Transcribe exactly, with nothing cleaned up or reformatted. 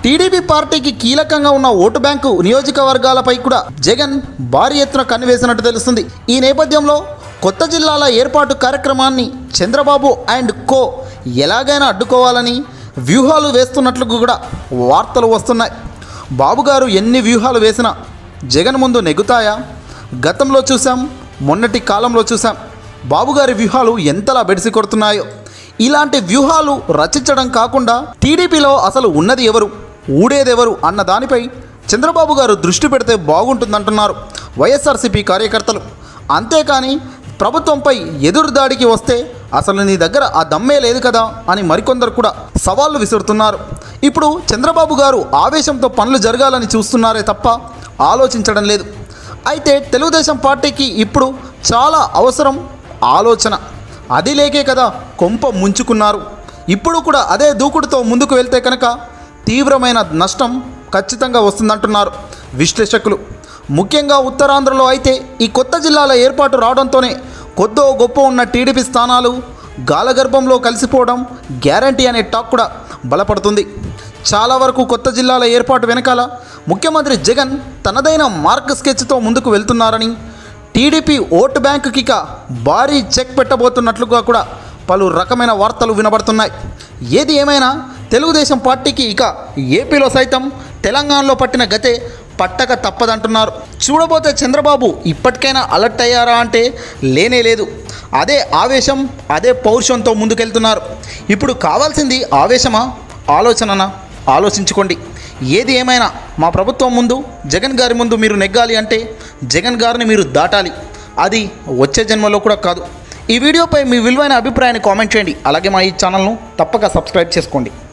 TDP పార్టీకి కీలకంగా ఉన్న ఓటు బ్యాంకు నియోజకవర్గాలపై కూడా జగన్ భారీ ఎత్తున కన్నువేసినట్టు తెలుస్తుంది. ఈ నేపథ్యంలో కొత్త జిల్లాల ఏర్పాటు కార్యక్రమాన్ని చంద్రబాబు అండ్ కో ఎలాగైనా అడ్డుకోవాలని వ్యూహాలు వేస్తున్నట్లు కూడా వార్తలు వస్తున్నాయి. బాబుగారు ఎన్ని వ్యూహాలు వేసినా జగన్ ముందు నెగ్గుతాయా? గతంలో చూసాం, మొన్నటి కాలంలో చూసాం బాబుగారి వ్యూహాలు ఎంతలా బెడిసి కొడుతున్నాయో. ఇలాంటి వ్యూహాలు రచించడం కాకుండా టీడీపీలో అసలు ఉన్నది ఎవరు, ఊడేదెవరు అన్న దానిపై చంద్రబాబు గారు దృష్టి పెడితే బాగుంటుందంటున్నారు వైఎస్ఆర్సీపీ కార్యకర్తలు. అంతేకాని ప్రభుత్వంపై ఎదురుదాడికి వస్తే అసలు నీ దగ్గర ఆ దమ్మే లేదు కదా అని మరికొందరు కూడా సవాళ్లు విసురుతున్నారు. ఇప్పుడు చంద్రబాబు గారు ఆవేశంతో పనులు జరగాలని చూస్తున్నారే తప్ప ఆలోచించడం లేదు. అయితే తెలుగుదేశం పార్టీకి ఇప్పుడు చాలా అవసరం ఆలోచన. అది లేకే కదా కొంప ముంచుకున్నారు. ఇప్పుడు కూడా అదే దూకుడుతో ముందుకు వెళ్తే కనుక తీవ్రమైన నష్టం ఖచ్చితంగా వస్తుందంటున్నారు విశ్లేషకులు. ముఖ్యంగా ఉత్తరాంధ్రలో అయితే ఈ కొత్త జిల్లాల ఏర్పాటు రావడంతోనే కొద్దో గొప్ప ఉన్న టీడీపీ స్థానాలు గాలగర్భంలో కలిసిపోవడం గ్యారంటీ అనే టాక్ కూడా బలపడుతుంది. చాలా వరకు కొత్త జిల్లాల ఏర్పాటు వెనకాల ముఖ్యమంత్రి జగన్ తనదైన మార్క్ స్కెచ్తో ముందుకు వెళ్తున్నారని, టీడీపీ ఓటు బ్యాంకుకి ఇక భారీ చెక్ పెట్టబోతున్నట్లుగా కూడా పలు రకమైన వార్తలు వినబడుతున్నాయి. ఏది ఏమైనా తెలుగుదేశం పార్టీకి ఇక ఏపీలో సైతం తెలంగాణలో పట్టిన గతే పట్టక తప్పదంటున్నారు. చూడబోతే చంద్రబాబు ఇప్పటికైనా అలర్ట్ అయ్యారా అంటే లేనే లేదు. అదే ఆవేశం, అదే పౌరుషంతో ముందుకెళ్తున్నారు. ఇప్పుడు కావాల్సింది ఆవేశమా, ఆలోచననా? ఆలోచించుకోండి. ఏది ఏమైనా మా ప్రభుత్వం ముందు, జగన్ గారి ముందు మీరు నెగ్గాలి అంటే జగన్ గారిని మీరు దాటాలి. అది వచ్చే జన్మలో కూడా కాదు. ఈ వీడియోపై మీ విలువైన అభిప్రాయాన్ని కామెంట్ చేయండి. అలాగే మా ఈ ఛానల్ను తప్పక సబ్స్క్రైబ్ చేసుకోండి.